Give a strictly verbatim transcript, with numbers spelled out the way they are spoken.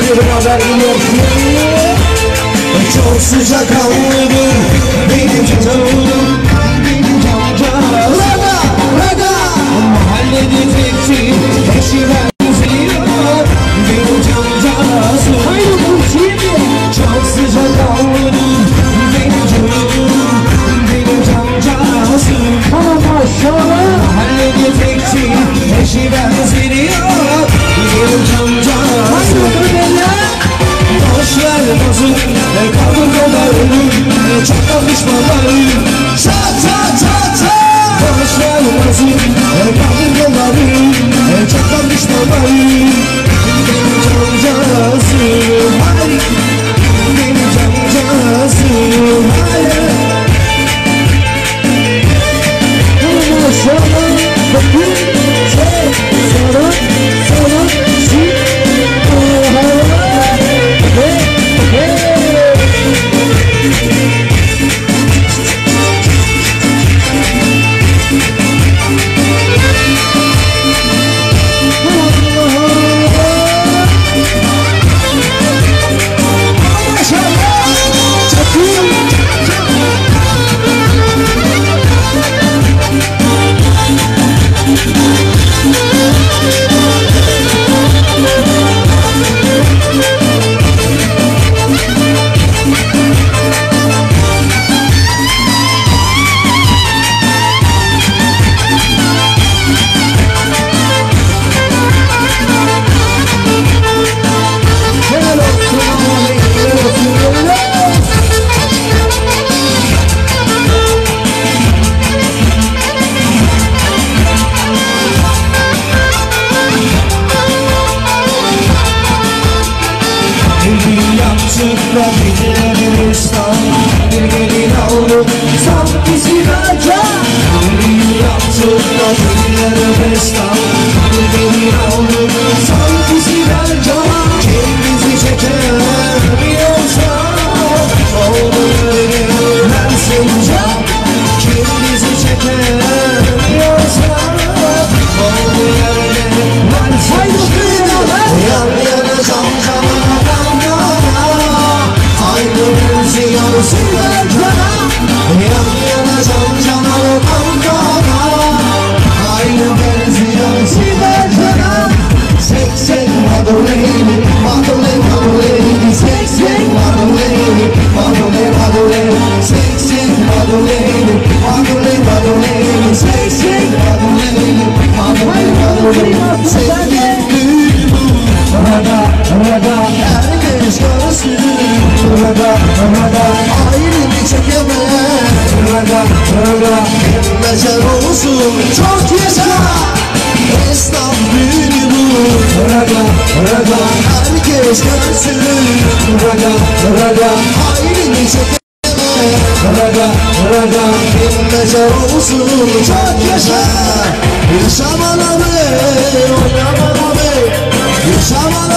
Hadi beraber gidiyorsun. Çok sıcak havludur benim canım, benim canım. Raga, raga. Mahallede tekçi eşi benziyor benim canım. Hayır bu şey mi? Çok sıcak havludur benim canım, benim canım. Tamam maşallah. Mahallede tekçi eşi benziyor benim canım. Hayır bu bella. Boşver bozuk, kaldır yollarını, çatlamış mallarını. Ça ça ça ça. Boşver bozuk, kaldır yollarını, çatlamış mallarını. Benim cancağızım, hayır. Benim cancağızım, hayır. Tamam maşallah. Bakın. Şey. Sonra. Sonra. Şey. Bir gelin aldım sanki sigara. Bir yaptım da günlere festan. Bir gelin aldım sanki sigara. Kendimizi çekemiyorsa oldu öyle ben seveceğim. Kendimizi çekemiyorsa oldu öyle ben seveceğim. Yan yana cam cama aynı benziyor sigara. Yan yana cam cana kankana, aynı benziyor sigara. Seksen madoleyni, madoleyni, madoleyni. Seksen madoleyni, madoleyni, madoleyni. Seksen madoleyni, madoleyni, madoleyni. Seksen madoleyni, madoleyni, madoleyni. Seksen bülbül, raga, raga, herkes görsün. Raga, raga, ayrını çekemez. Raga, raga, becer olsun. Çok yaşa, esnaf düğünü bu. Raga, raga, herkes görsün. Raga, raga, ayrını çekemez. Raga, raga, becer olsun. Çok yaşa, yaşaman abi, oynaman abi. Yaşaman